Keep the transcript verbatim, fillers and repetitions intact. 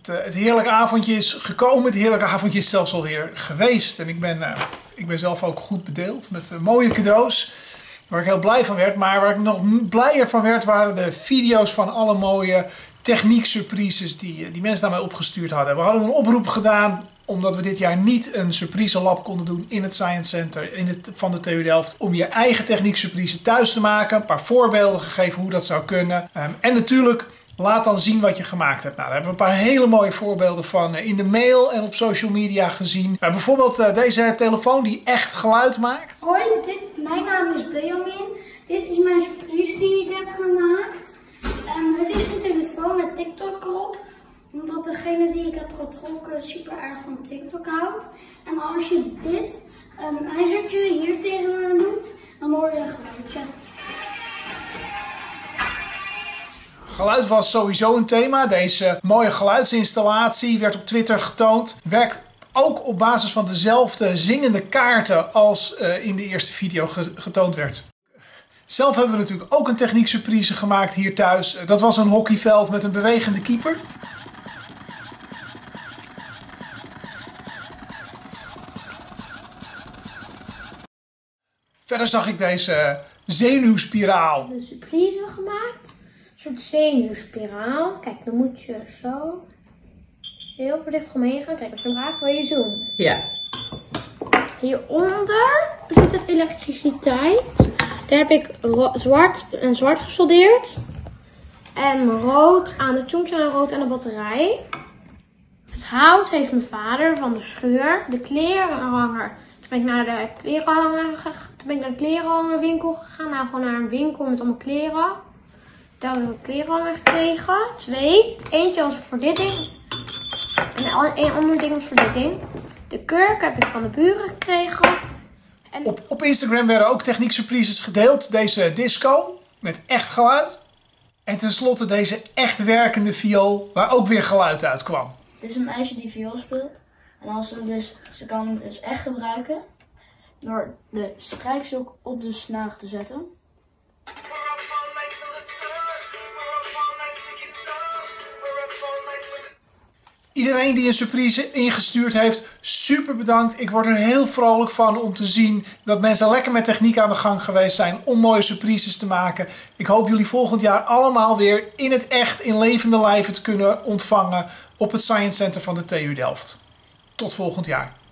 Het, uh, het heerlijke avondje is gekomen. Het heerlijke avondje is zelfs alweer geweest. En ik ben, uh, ik ben zelf ook goed bedeeld met uh, mooie cadeaus. Waar ik heel blij van werd. Maar waar ik nog blijer van werd waren de video's van alle mooie techniek-surprises die, die mensen daarmee opgestuurd hadden. We hadden een oproep gedaan omdat we dit jaar niet een surprise lab konden doen in het Science Center in het, van de T U Delft. Om je eigen techniek-surprise thuis te maken. Een paar voorbeelden gegeven hoe dat zou kunnen. Um, en natuurlijk, laat dan zien wat je gemaakt hebt. Nou, daar hebben we een paar hele mooie voorbeelden van in de mail en op social media gezien. Uh, bijvoorbeeld uh, deze telefoon die echt geluid maakt. Hoi, dit, mijn naam is Benjamin. Dit is mijn surprise die ik heb gemaakt. Um, het is een telefoon met TikTok erop. Omdat degene die ik heb getrokken super erg van TikTok houdt. En als je dit um, ijzertje hier tegenaan doet, dan hoor je een geluidje. Geluid was sowieso een thema. Deze mooie geluidsinstallatie werd op Twitter getoond. Werkt ook op basis van dezelfde zingende kaarten als uh, in de eerste video getoond werd. Zelf hebben we natuurlijk ook een techniek surprise gemaakt hier thuis. Dat was een hockeyveld met een bewegende keeper. Verder zag ik deze zenuwspiraal. Een surprise gemaakt. Een soort zenuwspiraal. Kijk, dan moet je zo heel voorzichtig omheen gaan. Kijk, als je hem raakt wil je zoomen. Ja. Hieronder zit het elektriciteit. Daar heb ik zwart en zwart gesoldeerd. En rood aan de chonkje en rood aan de batterij. Het hout heeft mijn vader van de schuur. De klerenhanger. Toen ben ik naar de klerenhanger gegaan. Toen ben ik naar de klerenhangerwinkel gegaan. Nou, gewoon naar een winkel met allemaal kleren. Daar heb ik een klerenhanger gekregen. Twee. Eentje was voor dit ding. En een ander ding was voor dit ding. De kurk heb ik van de buren gekregen. En op, op Instagram werden ook techniek surprises gedeeld. Deze disco met echt geluid. En tenslotte deze echt werkende viool waar ook weer geluid uit kwam. Het is een meisje die viool speelt. En als ze, dus, ze kan het dus echt gebruiken door de strijkstok op de snaar te zetten. Iedereen die een surprise ingestuurd heeft, super bedankt. Ik word er heel vrolijk van om te zien dat mensen lekker met techniek aan de gang geweest zijn om mooie surprises te maken. Ik hoop jullie volgend jaar allemaal weer in het echt, in levende lijven te kunnen ontvangen op het Science Center van de T U Delft. Tot volgend jaar.